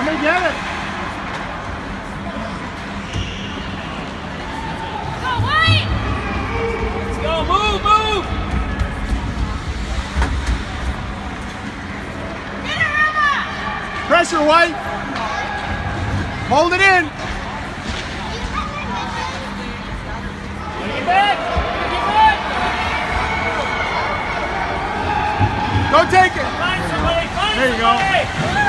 me get it. Go, White! Let's go, move, move! Get her, Emma! Pressure, White. Hold it in. Get back! Get back! Go take it. Find somebody! Find There you go. somebody!